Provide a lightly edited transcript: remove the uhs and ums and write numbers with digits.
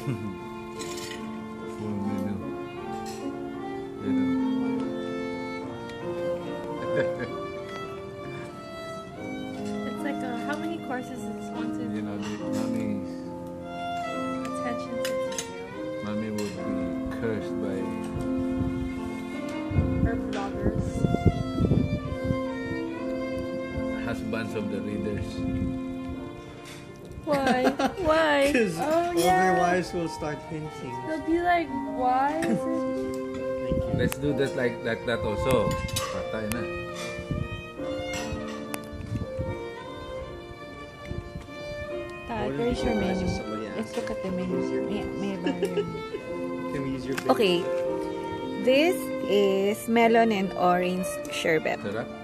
Full menu. Ito. It's like how many courses is one to? You know, mommy's Attention to detail. mommy would be cursed by Her vloggers. husbands of the readers. Why? Why? Because yeah. other wives will start hinting. They'll be like, why is it? Thank you. Let's do that like that also. Patay na. Where's your menu? Somebody Let's asked. look at the menu. May variant. Can we use your Okay. This is melon and orange sherbet. Sarap.